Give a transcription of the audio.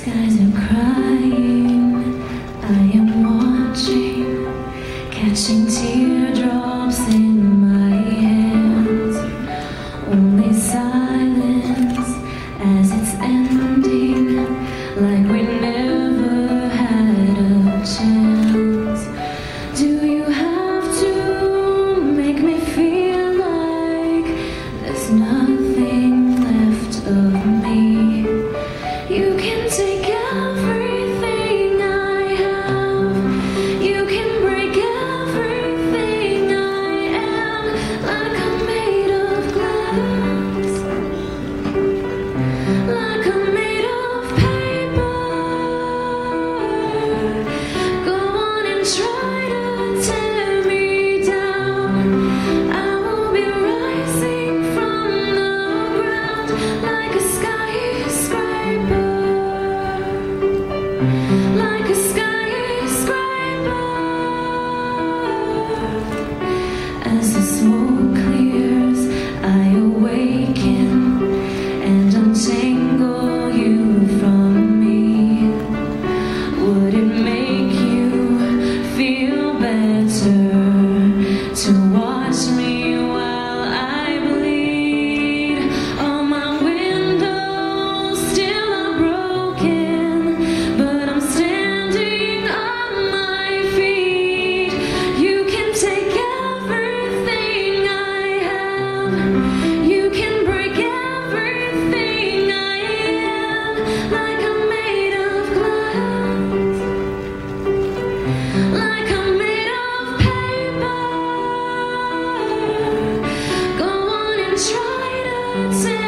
Skies are crying, I am watching, catching teardrops in my hands. Only silence as it's ending, like we never had a chance. Do you have to make me feel like there's nothing left of me? You can take everything I have. You can break everything I am. Like I'm made of glass, like I'm made of paper. Go on and try to tear me down. I will be rising from the ground like a skyscraper. Like a skyscraper. As the smoke clears, I awaken and untangle you from me. Would it make you feel better to watch me while I bleed? All my windows still are broken, but I'm standing on my feet. You can take everything I have. You can break everything I am. Like I'm made of glass, like I'm made of paper. Go on and try to tear